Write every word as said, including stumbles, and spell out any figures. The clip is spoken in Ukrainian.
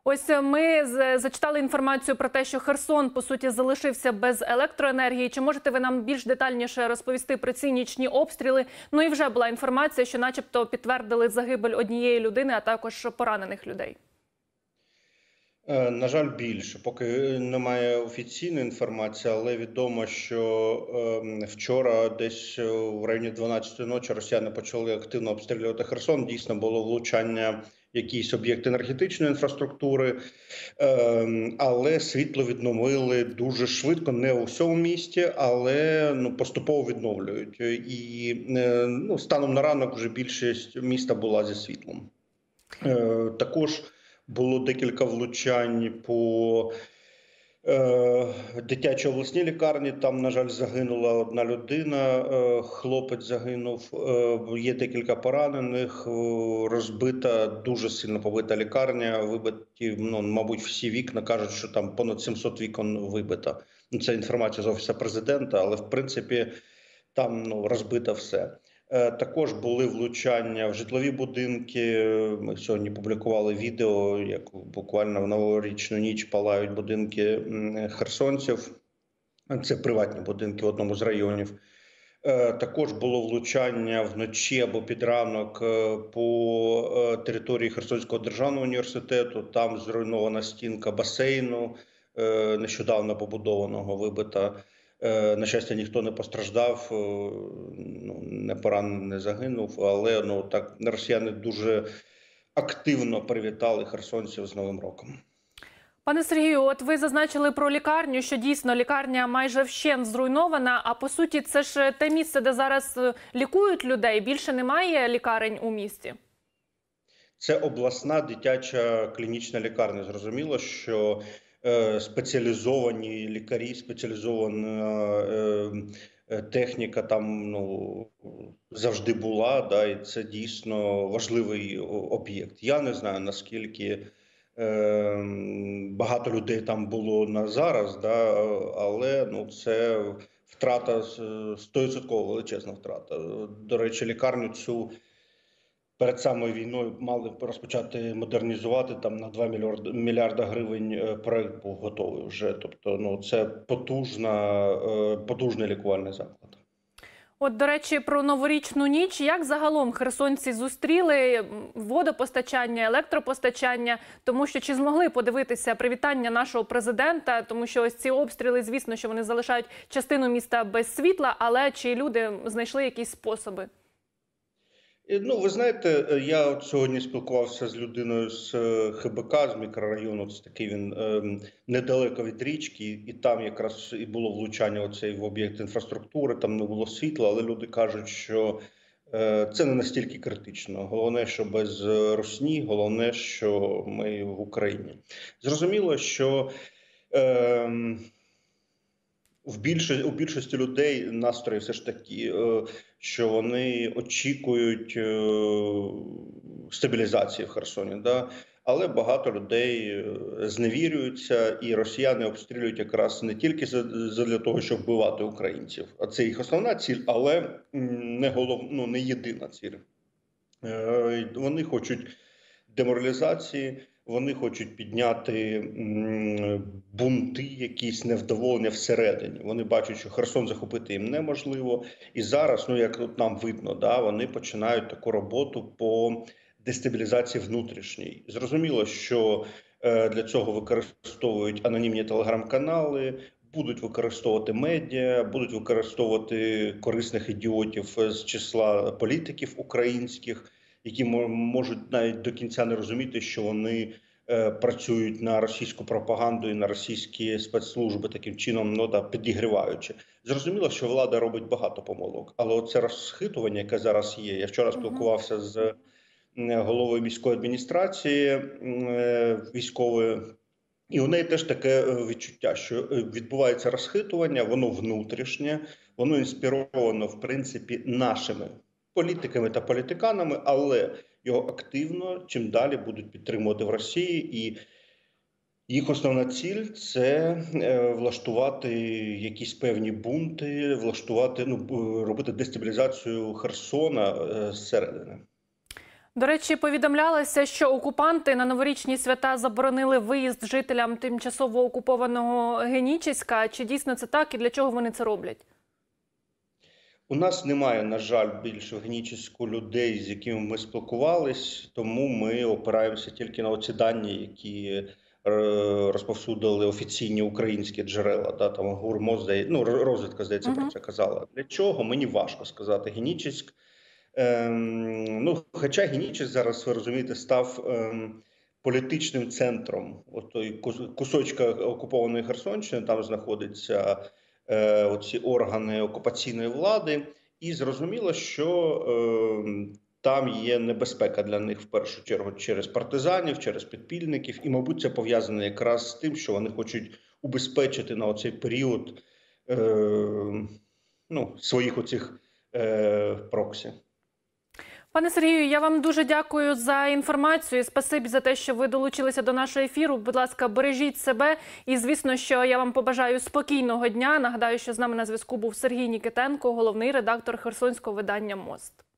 Ось ми зачитали інформацію про те, що Херсон, по суті, залишився без електроенергії. Чи можете ви нам більш детальніше розповісти про ці нічні обстріли? Ну і вже була інформація, що начебто підтвердили загибель однієї людини, а також поранених людей. На жаль, більше. Поки немає офіційної інформації, але відомо, що е, вчора десь в районі дванадцятої ночі росіяни почали активно обстрілювати Херсон. Дійсно було влучання в якийсь об'єкт енергетичної інфраструктури, е, але світло відновили дуже швидко, не у всьому місті, але ну, поступово відновлюють. І е, ну, станом на ранок вже більшість міста була зі світлом. Е, також було декілька влучань по е, дитячій обласній лікарні. Там, на жаль, загинула одна людина, е, хлопець загинув. Е, є декілька поранених, е, розбита, дуже сильно побита лікарня. Вибиті, ну, мабуть, всі вікна, кажуть, що там понад сімсот вікон вибито. Це інформація з Офісу Президента, але, в принципі, там ну, розбито все. Також були влучання в житлові будинки. Ми сьогодні публікували відео, як буквально в новорічну ніч палають будинки херсонців. Це приватні будинки в одному з районів. Також було влучання вночі або під ранок по території Херсонського державного університету. Там зруйнована стінка басейну, нещодавно побудованого, вибита. На щастя, ніхто не постраждав, ну, не поранений, не загинув, але ну, так, росіяни дуже активно привітали херсонців з Новим роком. Пане Сергію, от ви зазначили про лікарню, що дійсно лікарня майже вщент зруйнована, а по суті це ж те місце, де зараз лікують людей, більше немає лікарень у місті? Це обласна дитяча клінічна лікарня. Зрозуміло, що спеціалізовані лікарі, спеціалізована техніка там ну, завжди була, да, і це дійсно важливий об'єкт. Я не знаю, наскільки е, багато людей там було на зараз, да, але ну, це втрата, сто відсотків величезна втрата. До речі, лікарню цю перед самою війною мали розпочати модернізувати, там на два мільярди гривень проект був готовий вже. Тобто, ну, це потужна, потужний лікувальний заклад. От, до речі, про новорічну ніч. Як загалом херсонці зустріли водопостачання, електропостачання? Тому що чи змогли подивитися привітання нашого президента? Тому що ось ці обстріли, звісно, що вони залишають частину міста без світла, але чи люди знайшли якісь способи? Ну, ви знаєте, я от сьогодні спілкувався з людиною з ХБК, з мікрорайону, це такий він е, недалеко від річки, і там якраз і було влучання оцей в об'єкт інфраструктури, там не було світла, але люди кажуть, що е, це не настільки критично. Головне, що без русні, головне, що ми в Україні. Зрозуміло, що е, В більшості, у більшості людей настрої все ж такі, що вони очікують стабілізації в Херсоні. Да? Але багато людей зневірюються, і росіяни обстрілюють якраз не тільки для того, щоб вбивати українців. А це їх основна ціль, але не, голов, ну, не єдина ціль. Вони хочуть деморалізації. Вони хочуть підняти бунти, якісь невдоволення всередині. Вони бачать, що Херсон захопити їм неможливо. І зараз, ну як от нам видно, да, вони починають таку роботу по дестабілізації внутрішній. Зрозуміло, що для цього використовують анонімні телеграм-канали, будуть використовувати медіа, будуть використовувати корисних ідіотів з числа політиків українських, які можуть навіть до кінця не розуміти, що вони е, працюють на російську пропаганду і на російські спецслужби, таким чином, ну, да, підігріваючи. Зрозуміло, що влада робить багато помилок, але оце розхитування, яке зараз є. Я вчора спілкувався з головою міської адміністрації е, військової, і у неї теж таке відчуття, що відбувається розхитування, воно внутрішнє, воно інспіровано, в принципі, нашими політиками та політиканами, але його активно чим далі будуть підтримувати в Росії, і їх основна ціль – це влаштувати якісь певні бунти, влаштувати, ну, робити дестабілізацію Херсона зсередини. До речі, повідомлялося, що окупанти на новорічні свята заборонили виїзд жителям тимчасово окупованого Генічеська. Чи дійсно це так і для чого вони це роблять? У нас немає, на жаль, більш в Генічеську людей, з якими ми спілкувались, тому ми опираємося тільки на оці дані, які е, розповсюдили офіційні українські джерела. Да, там ГУРМО, здається, ну, розвідка, здається, Угу. про це казала. Для чого? Мені важко сказати. Генічеськ, ем, ну, хоча Генічеськ зараз, ви розумієте, став ем, політичним центром. От той кусочка окупованої Херсонщини, там знаходиться е, оці органи окупаційної влади, і зрозуміло, що е, там є небезпека для них в першу чергу через партизанів, через підпільників, і, мабуть, це пов'язане якраз з тим, що вони хочуть убезпечити на оцей період е, ну, своїх оцих е, проксі. Пане Сергію, я вам дуже дякую за інформацію. Спасибі за те, що ви долучилися до нашого ефіру. Будь ласка, бережіть себе. І, звісно, що я вам побажаю спокійного дня. Нагадаю, що з нами на зв'язку був Сергій Нікітенко, головний редактор херсонського видання «Мост».